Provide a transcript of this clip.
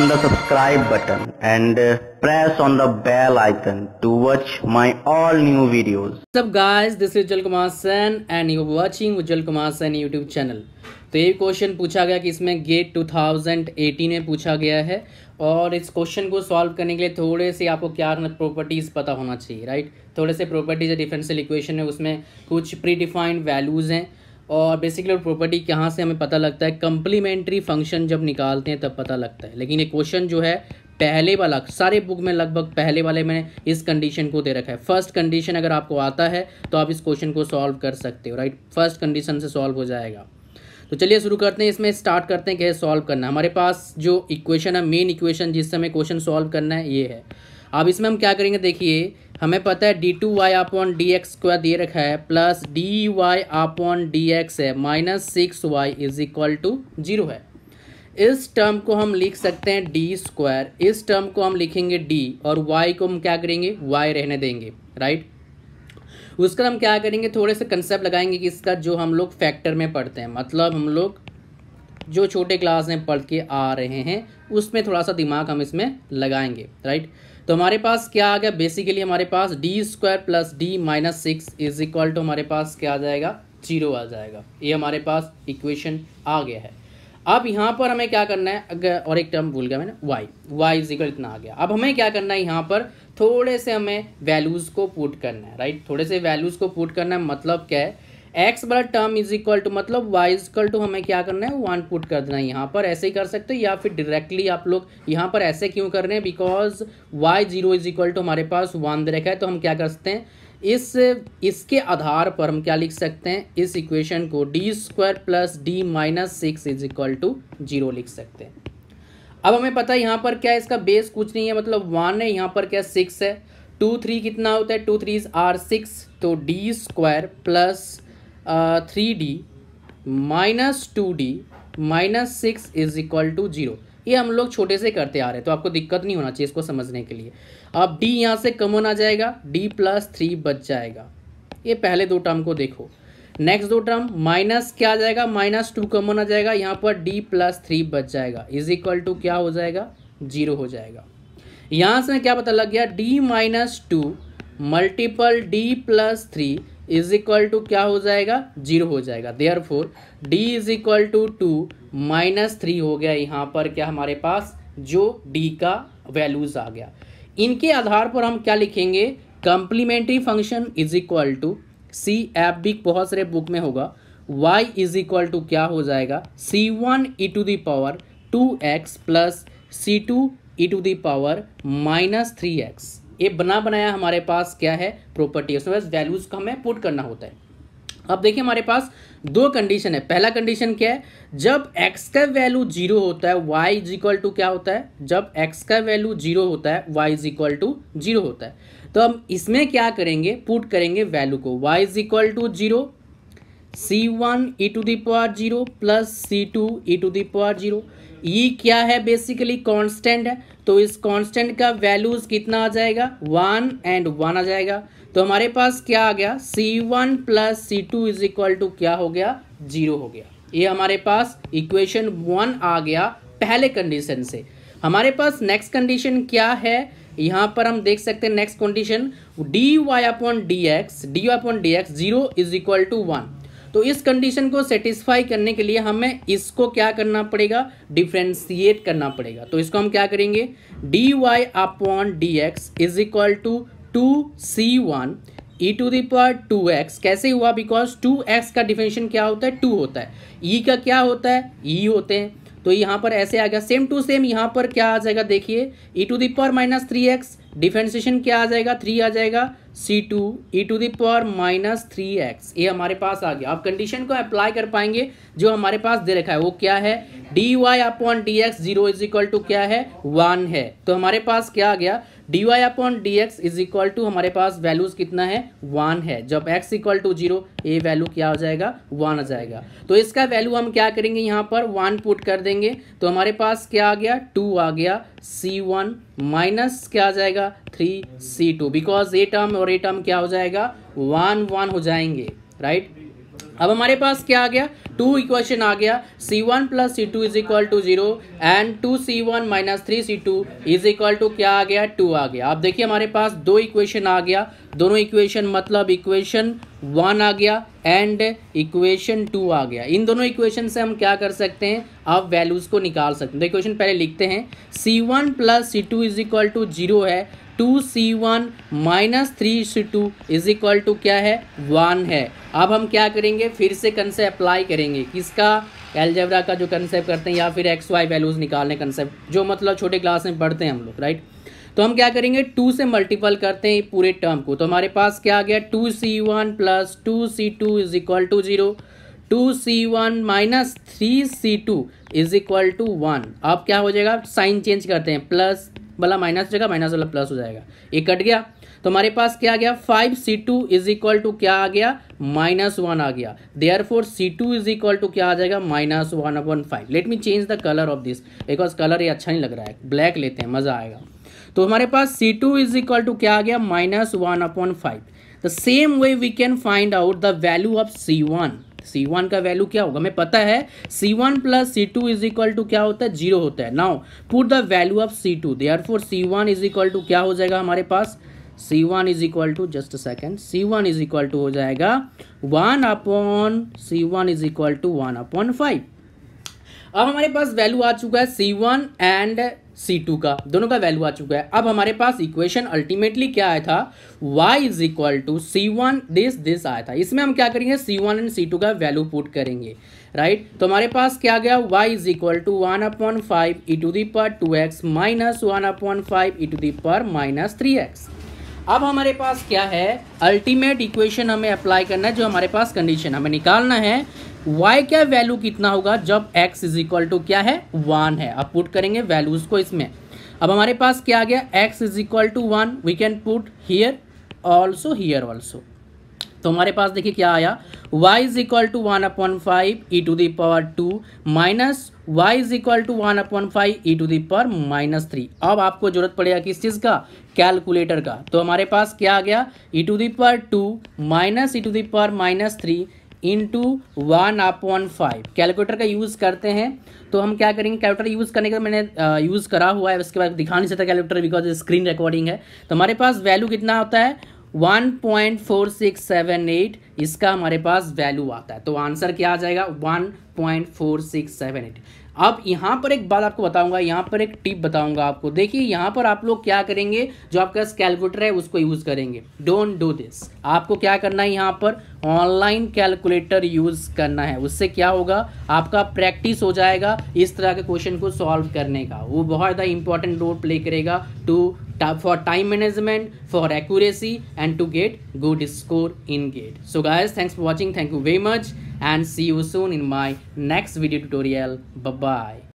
on the subscribe button and press on the bell icon to watch my all new videos. What's up guys, this is Ujjwal Kumar Sen and you are watching Ujjwal Kumar Sen YouTube channel। तो ये question पूछा गया कि इसमें gate 2018 में पूछा गया है और इस क्वेश्चन को सॉल्व करने के लिए थोड़े से आपको क्या प्रॉपर्टीज़ पता होना चाहिए, राइट। थोड़े से प्रॉपर्टीज है, डिफरेंशियल इक्वेशन है, उसमें कुछ प्री डिफाइंड वैल्यूज़ हैं और बेसिकली प्रॉपर्टी कहाँ से हमें पता लगता है, कंप्लीमेंट्री फंक्शन जब निकालते हैं तब पता लगता है। लेकिन ये क्वेश्चन जो है पहले वाला, सारे बुक में लगभग पहले वाले में इस कंडीशन को दे रखा है। फर्स्ट कंडीशन अगर आपको आता है तो आप इस क्वेश्चन को सॉल्व कर सकते हो, राइट। फर्स्ट कंडीशन से सॉल्व हो जाएगा। तो चलिए शुरू करते हैं, इसमें स्टार्ट करते हैं कैसे सॉल्व करना है। हमारे पास जो इक्वेशन है, मेन इक्वेशन जिससे हमें क्वेश्चन सॉल्व करना है, ये है। अब इसमें हम क्या करेंगे, देखिए हमें पता है d2y अपॉन dx स्क्वायर दे रखा है प्लस dy अपॉन dx है minus 6y is equal to 0 है। इस टर्म को हम लिख सकते हैं डी स्क्वायर, इस टर्म को हम लिखेंगे डी और y को हम क्या करेंगे, y रहने देंगे, राइट। उसका हम क्या करेंगे, थोड़े से कंसेप्ट लगाएंगे कि इसका जो हम लोग फैक्टर में पढ़ते हैं, मतलब हम लोग जो छोटे क्लास में पढ़ के आ रहे हैं उसमें थोड़ा सा दिमाग हम इसमें लगाएंगे, राइट। तो हमारे पास क्या आ गया, बेसिकली हमारे पास D square plus D minus 6 is equal to हमारे पास क्या आ जाएगा, 0 आ जाएगा। ये हमारे पास इक्वेशन आ गया है। अब यहाँ पर हमें क्या करना है, अगर और एक टर्म भूल गया मैंने, y इज इक्वल इतना आ गया। अब हमें क्या करना है, यहाँ पर थोड़े से हमें वैल्यूज़ को पुट करना है, राइट। थोड़े से वैल्यूज़ को पुट करना है, मतलब क्या है, एक्स बड़ा टर्म इज इक्वल टू मतलब y इज इक्वल टू हमें क्या करना है, 1 पुट कर देना है। यहाँ पर ऐसे ही कर सकते हो या फिर डायरेक्टली आप लोग यहाँ पर ऐसे क्यों कर रहे हैं, because y0 is equal to हमारे पास 1 दे रखा है। तो हम क्या कर सकते हैं, इसके आधार पर हम क्या लिख सकते हैं, इस इक्वेशन को D square plus D minus 6 is equal to 0 लिख सकते हैं। अब हमें पता है यहाँ पर क्या है, इसका बेस कुछ नहीं है, मतलब 1 है, यहाँ पर क्या 6 है, 2 3 कितना होता है, 2 3 आर 6, तो D square plus 3d minus 2d minus 6 is equal to 0। ये हम लोग छोटे से करते आ रहे हैं तो आपको दिक्कत नहीं होना चाहिए इसको समझने के लिए। अब d यहाँ से कॉमन आ जाएगा, d प्लस 3 बच जाएगा। ये पहले दो टर्म को देखो। नेक्स्ट दो टर्म माइनस क्या आ जाएगा, माइनस 2 कॉमन आ जाएगा, यहाँ पर d प्लस 3 बच जाएगा, इज इक्वल टू क्या हो जाएगा, 0 हो जाएगा। यहाँ से क्या पता लग गया, d minus 2 multiple d plus 3 is equal to क्या हो जाएगा, 0 हो जाएगा। Therefore d is equal to 2 minus 3 हो गया। यहाँ पर क्या हमारे पास जो d का वैल्यूज आ गया, इनके आधार पर हम क्या लिखेंगे, complementary function is equal to C F भी बहुत सारे बुक में होगा, y इज इक्वल टू क्या हो जाएगा, c1 e to the power 2x plus c2 e to the power minus 3x। ये बना बनाया हमारे पास क्या है, प्रॉपर्टी, उसमें बस वैल्यूज का हमें पुट करना होता है। अब देखिए हमारे पास दो कंडीशन है। पहला कंडीशन क्या है, जब x का वैल्यू 0 होता है y इज इक्वल टू क्या होता है, जब x का वैल्यू 0 होता है y इज इक्वल टू 0 होता है। तो हम इसमें क्या करेंगे, पुट करेंगे वैल्यू को, y is equal to 0 c1 e to the power 0 plus c2 e to the power 0। ये क्या है, बेसिकली कांस्टेंट है, तो इस कांस्टेंट का वैल्यूज कितना आ जाएगा, 1 एंड 1 आ जाएगा। तो हमारे पास क्या आ गया, c1 plus c2 is equal to क्या हो गया, 0 हो गया। ये हमारे पास इक्वेशन 1 आ गया पहले कंडीशन से। हमारे पास नेक्स्ट कंडीशन क्या है, यहाँ पर हम देख सकते हैं next condition dy upon dx 0 is equal to 1। तो इस कंडीशन को सेटिस्फाई करने के लिए हमें इसको क्या करना पड़ेगा, डिफ्रेंशिएट करना पड़ेगा। तो इसको हम क्या करेंगे, dy upon dx is equal to 2c1 e to the power 2x। कैसे हुआ, बिकॉज 2x का डिफरेंशिएशन क्या होता है, 2 होता है, e का क्या होता है, e होते हैं। तो यहाँ पर ऐसे आ गया, सेम टू सेम यहाँ पर क्या आ जाएगा, देखिए e to the power minus 3x, differentiation क्या आ जाएगा, 3 आ जाएगा, c2 e to the power minus 3x। ये हमारे पास आ गया। अब कंडीशन को अप्लाई कर पाएंगे जो हमारे पास दे रखा है, वो क्या है, dy upon dx 0 is equal to क्या है, 1 है। तो हमारे पास क्या आ गया, dy upon dx is equal to हमारे पास वैल्यूज कितना है, 1 है। जब x इक्वल टू 0, ये वैल्यू क्या हो जाएगा, 1 आ जाएगा। तो इसका वैल्यू हम क्या करेंगे, यहाँ पर 1 पुट कर देंगे। तो हमारे पास क्या आ गया, 2 आ गया, c1 माइनस क्या आ जाएगा, 3c2, बिकॉज ये टर्म और ये टर्म क्या हो जाएगा, 1 1 हो जाएंगे, राइट। अब हमारे पास क्या आ गया, 2 इक्वेशन आ गया, C1 plus C2 is equal to 0 and 2C1 minus 3C2 is equal to क्या आ गया, 2 आ गया। अब देखिए हमारे पास 2 इक्वेशन आ गया, दोनों इक्वेशन मतलब इक्वेशन 1 आ गया एंड इक्वेशन 2 आ गया। इन दोनों इक्वेशन से हम क्या कर सकते हैं, अब वैल्यूज़ को निकाल सकते हैं। तो इक्वेशन पहले लिखते हैं, C1 plus C2 is equal to 0 है, 2C1 minus 3C2 is equal to क्या है, 1 है। अब हम क्या करेंगे, फिर से कंसेप्ट अप्लाई करेंगे, किसका, अलजेब्रा का जो कंसेप्ट करते हैं या फिर एक्स वाई वैल्यूज़ निकालने कंसेप्ट, जो मतलब छोटे क्लास में पढ़ते हैं हम लोग, राइट। तो हम क्या करेंगे, 2 से मल्टीपल करते हैं पूरे टर्म को। तो हमारे पास क्या आ गया, 2C1 plus 2C2 is equal to 0, 2C1 minus 3C2 is equal to 1। अब क्या हो जाएगा, साइन चेंज करते हैं, प्लस वाला माइनस जगह माइनस वाला प्लस हो जाएगा, ये कट गया। तो हमारे पास क्या आ गया, 5C2 इज इक्वल टू क्या आ गया, -1 आ गया। Therefore C2 is equal to क्या आ जाएगा, -1/5। Let me change the colour of this, because colour ये अच्छा नहीं लग रहा है, ब्लैक लेते हैं, मजा आएगा। तो हमारे पास C2 इज इक्वल टू क्या आ गया, -1/5। The same way we can find out the value of C1। C1 का वैल्यू क्या होगा, हमें पता है C1 plus C2 is equal to क्या होता है, 0 होता है। Now put the value of C2, therefore C1 is equal to क्या हो जाएगा हमारे पास, C1 is equal to, just a second, C1 is equal to हो जाएगा 1/C1 इज इक्वल टू 1/5। अब हमारे पास वैल्यू आ चुका है C1 एंड C2 का, दोनों का वैल्यू आ चुका है। अब हमारे पास इक्वेशन अल्टीमेटली क्या आया था, y is equal to C1 this आया था। इसमें हम क्या करेंगे, C1 एंड C2 का वैल्यू पुट करेंगे, राइट। तो हमारे पास क्या गया, y is equal to 1/5 e to the power 2x minus 1/5 e to the power -3x। अब हमारे पास क्या है, अल्टीमेट इक्वेशन हमें अप्लाई करना है, जो हमारे पास कंडीशन हमें निकालना है, y क्या वैल्यू कितना होगा जब x इज इक्वल टू क्या है, 1 है। अब पुट करेंगे वैल्यूज को इसमें। अब हमारे पास क्या आ गया, x is equal to 1, we can put here also, here also. तो हमारे पास देखिए क्या आया, y is equal to 1/5 e to the power 2 minus y is equal to 1/5 e to the power -3। अब आपको जरूरत पड़ेगा किस चीज़ का, कैलकुलेटर का। तो हमारे पास क्या आ गया, e to the power 2 minus e to the power -3 into 1/5। Calculator का यूज़ करते हैं, तो हम क्या करेंगे, कैलकुलेटर यूज़ करने का मैंने यूज़ करा हुआ है, उसके बाद दिखा नहीं सकता कैलकुलेटर बिकॉज स्क्रीन रिकॉर्डिंग है। तो हमारे पास वैल्यू कितना होता है, 1.4678, इसका हमारे पास वैल्यू आता है। तो आंसर क्या आ जाएगा, 1.4678। अब यहाँ पर एक बात आपको बताऊंगा, यहाँ पर एक टिप बताऊंगा आपको। देखिए यहाँ पर आप लोग क्या करेंगे, जो आपका कैलकुलेटर है उसको यूज़ करेंगे। डोंट डू दिस, आपको क्या करना है, यहाँ पर ऑनलाइन कैलकुलेटर यूज़ करना है। उससे क्या होगा, आपका प्रैक्टिस हो जाएगा इस तरह के क्वेश्चन को सॉल्व करने का। वो बहुत ज़्यादा इंपॉर्टेंट रोल प्ले करेगा for time management, for accuracy and to get good score in GATE. So guys, thanks for watching, thank you very much and see you soon in my next video tutorial. Bye bye.